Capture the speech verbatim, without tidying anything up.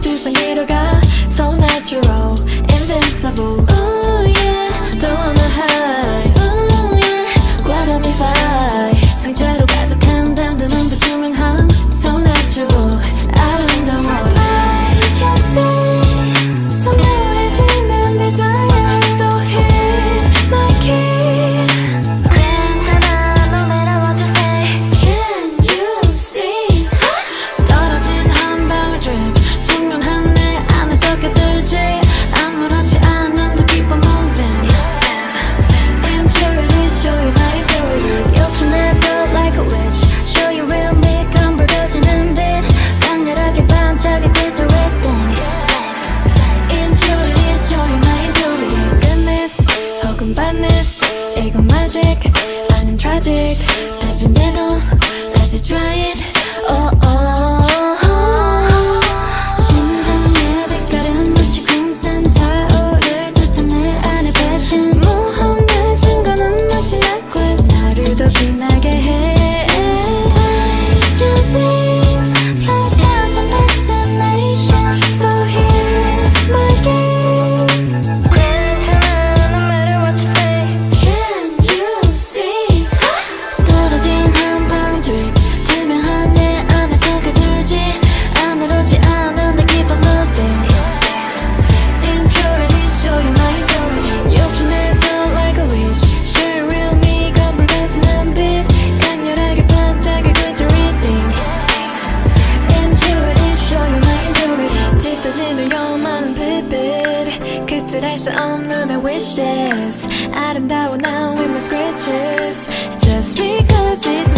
세상으로 가 So natural, invincible Ooh yeah, don't wanna hide Ooh yeah, 과감히 fight 상체로 가득한 든든한 불투명함 So natural, 아름다워 I can see 선명해지는 desire So here's my key 괜찮아, no matter what you say Can you see 떨어진 한 방울 drip 투명한 내 안에 섞여들지 아무렇지 않은 더 keep on moving Impurities, show you my impurities 욕심내도 like a witch Show you real me 검붉어지는 빛 강렬하게 반짝이 glitter with things Impurities, show you my impurities Goodness, 혹은 badness 이건 magic 아님 tragic 아직내도 다시 try it oh oh 심장에 빛깔은 마치 금산 타오를 듯한 내 안의 passion 모험의 증거는 마치 necklace 하루 더 빛나게 해 I can see 펼쳐진 destination So here's my game 괜찮아 no matter what you say Can you see 떨어진 한 방울 drip 투명한 내 안에 섞여들지 아무렇지 않은 내 keep on moving Impurities, show you my impurities 욕심내도 like a witch Show you real me 검붉어지는 빛 강렬하게 반짝일 glittery things Impurities, show you my impurities 짙어지는 요만한 빛빛 그들할 수 없는 내 wishes 아름다워 now with my scratches Just because it's